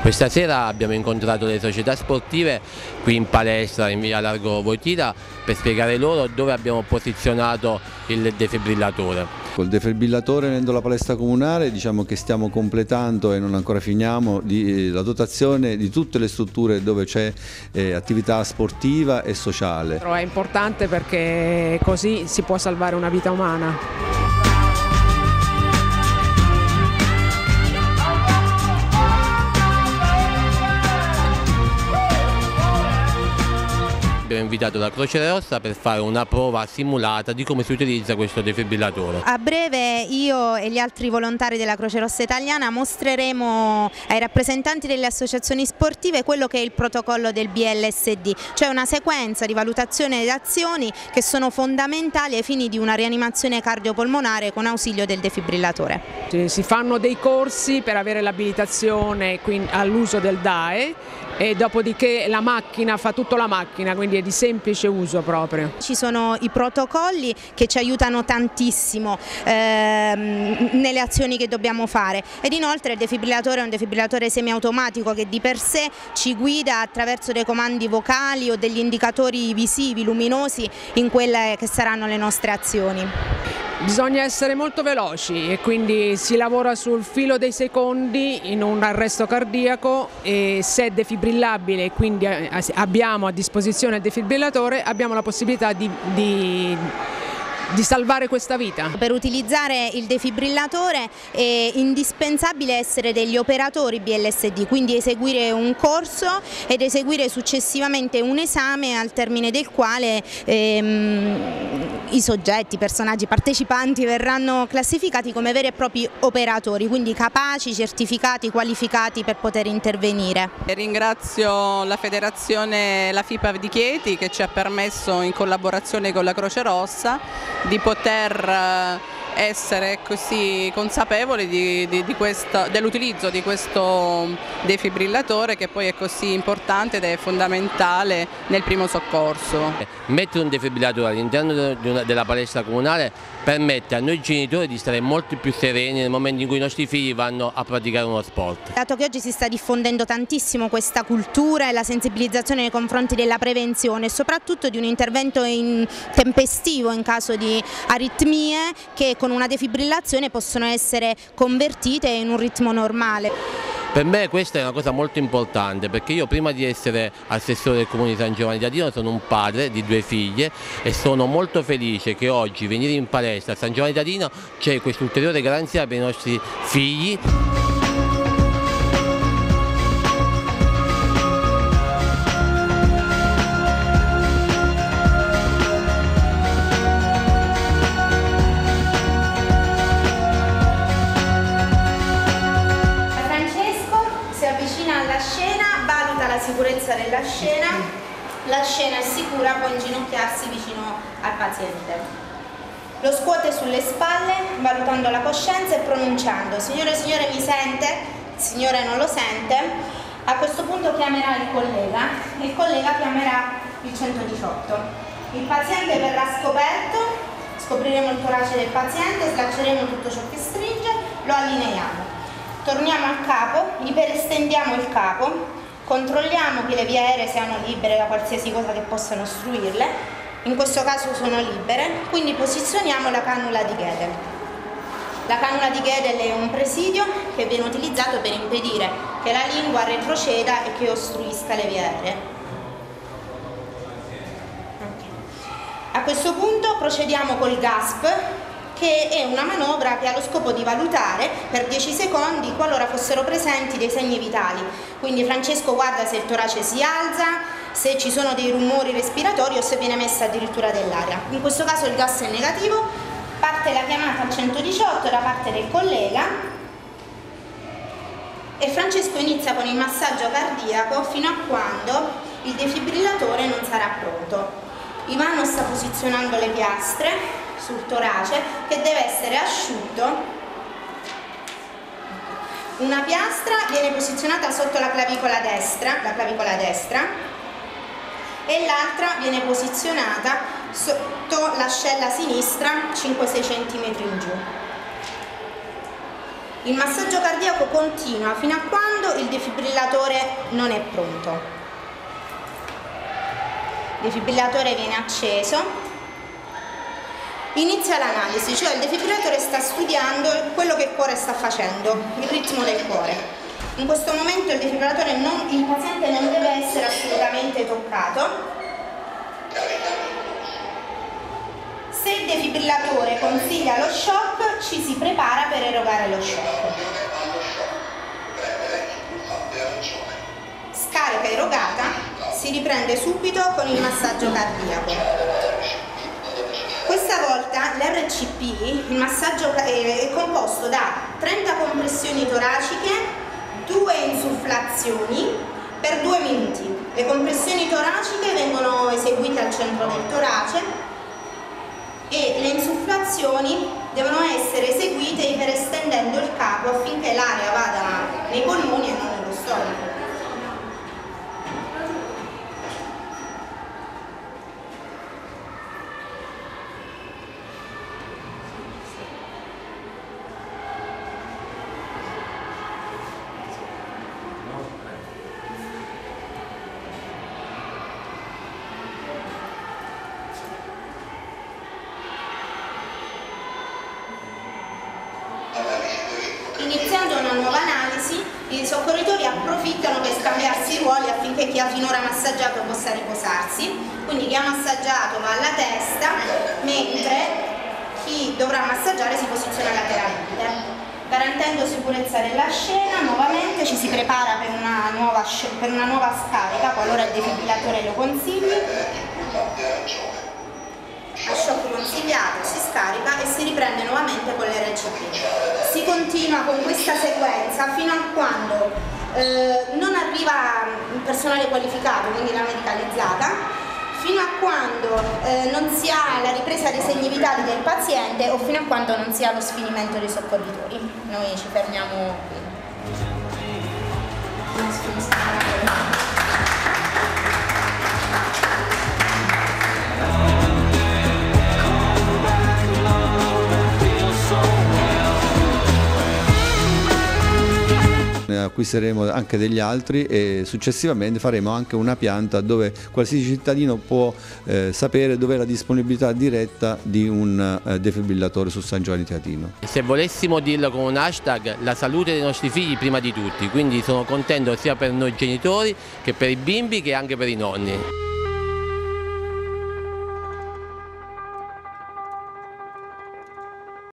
Questa sera abbiamo incontrato le società sportive qui in palestra in via Largo Wojtyła per spiegare loro dove abbiamo posizionato il defibrillatore. Col defibrillatore nella palestra comunale diciamo che stiamo completando e non ancora finiamo la dotazione di tutte le strutture dove c'è attività sportiva e sociale. È importante perché così si può salvare una vita umana. Abbiamo invitato la Croce Rossa per fare una prova simulata di come si utilizza questo defibrillatore. A breve io e gli altri volontari della Croce Rossa Italiana mostreremo ai rappresentanti delle associazioni sportive quello che è il protocollo del BLSD, cioè una sequenza di valutazione ed azioni che sono fondamentali ai fini di una rianimazione cardiopolmonare con ausilio del defibrillatore. Si fanno dei corsi per avere l'abilitazione all'uso del DAE e dopodiché la macchina fa tutto la macchina, quindi è di semplice uso proprio. Ci sono i protocolli che ci aiutano tantissimo nelle azioni che dobbiamo fare ed inoltre il defibrillatore è un defibrillatore semiautomatico che di per sé ci guida attraverso dei comandi vocali o degli indicatori visivi, luminosi in quelle che saranno le nostre azioni. Bisogna essere molto veloci e quindi si lavora sul filo dei secondi in un arresto cardiaco e se è defibrillabile e quindi abbiamo a disposizione il defibrillatore abbiamo la possibilità di salvare questa vita. Per utilizzare il defibrillatore è indispensabile essere degli operatori BLSD, quindi eseguire un corso ed eseguire successivamente un esame al termine del quale i soggetti, i personaggi partecipanti verranno classificati come veri e propri operatori, quindi capaci, certificati, qualificati per poter intervenire. Ringrazio la federazione, la FIPAV di Chieti che ci ha permesso in collaborazione con la Croce Rossa di poter essere così consapevoli dell'utilizzo di questo defibrillatore che poi è così importante ed è fondamentale nel primo soccorso. Mettere un defibrillatore all'interno della palestra comunale permette a noi genitori di stare molto più sereni nel momento in cui i nostri figli vanno a praticare uno sport. Dato che oggi si sta diffondendo tantissimo questa cultura e la sensibilizzazione nei confronti della prevenzione e soprattutto di un intervento tempestivo in caso di aritmie che con una defibrillazione possono essere convertite in un ritmo normale. Per me questa è una cosa molto importante perché io prima di essere assessore del comune di San Giovanni d'Adino sono un padre di 2 figlie e sono molto felice che oggi venire in palestra a San Giovanni d'Adino c'è questa ulteriore garanzia per i nostri figli. La sicurezza della scena, la scena è sicura, può inginocchiarsi vicino al paziente. Lo scuote sulle spalle, valutando la coscienza e pronunciando: signore, signore, mi sente? Il signore non lo sente. A questo punto chiamerà il collega e il collega chiamerà il 118. Il paziente verrà scoperto, scopriremo il torace del paziente, slacceremo tutto ciò che stringe, lo allineiamo. Torniamo al capo, iperestendiamo il capo. Controlliamo che le vie aeree siano libere da qualsiasi cosa che possano ostruirle, in questo caso sono libere, quindi posizioniamo la cannula di Gödel. La cannula di Gödel è un presidio che viene utilizzato per impedire che la lingua retroceda e che ostruisca le vie aeree. A questo punto procediamo col GASP, che è una manovra che ha lo scopo di valutare per 10 secondi qualora fossero presenti dei segni vitali. Quindi Francesco guarda se il torace si alza, se ci sono dei rumori respiratori o se viene messa addirittura dell'aria. In questo caso il gas è negativo, parte la chiamata al 118 da parte del collega e Francesco inizia con il massaggio cardiaco fino a quando il defibrillatore non sarà pronto. Ivano sta posizionando le piastre sul torace che deve essere asciutto. Una piastra viene posizionata sotto la clavicola destra e l'altra viene posizionata sotto l'ascella sinistra 5-6 cm in giù. Il massaggio cardiaco continua fino a quando il defibrillatore non è pronto. Il defibrillatore viene acceso. Inizia l'analisi, cioè il defibrillatore sta studiando quello che il cuore sta facendo, il ritmo del cuore. In questo momento il defibrillatore il paziente non deve essere assolutamente toccato. Se il defibrillatore consiglia lo shock, ci si prepara per erogare lo shock. Scarica erogata, si riprende subito con il massaggio cardiaco. Questa volta l'RCP, il massaggio è composto da 30 compressioni toraciche, 2 insufflazioni per 2 minuti. Le compressioni toraciche vengono eseguite al centro del torace e le insufflazioni devono essere eseguite iperestendendo il capo affinché l'aria vada nei polmoni e non nello stomaco. Iniziando una nuova analisi, i soccorritori approfittano per scambiarsi i ruoli affinché chi ha finora massaggiato possa riposarsi, quindi chi ha massaggiato va alla testa, mentre chi dovrà massaggiare si posiziona lateralmente. Garantendo sicurezza della scena, nuovamente ci si prepara per una nuova scarica, qualora il defibrillatore lo consigli. A shock consigliato si scarica e si riprende nuovamente con l'RCP. Si continua con questa sequenza fino a quando non arriva il personale qualificato, quindi la medicalizzata, fino a quando non si ha la ripresa dei segni vitali del paziente o fino a quando non si ha lo sfinimento dei soccorritori. Noi ci fermiamo qui. Ne acquisteremo anche degli altri e successivamente faremo anche una pianta dove qualsiasi cittadino può sapere dove è la disponibilità diretta di un defibrillatore su San Giovanni Teatino. Se volessimo dirlo con un hashtag, la salute dei nostri figli prima di tutti, quindi sono contento sia per noi genitori che per i bimbi che anche per i nonni.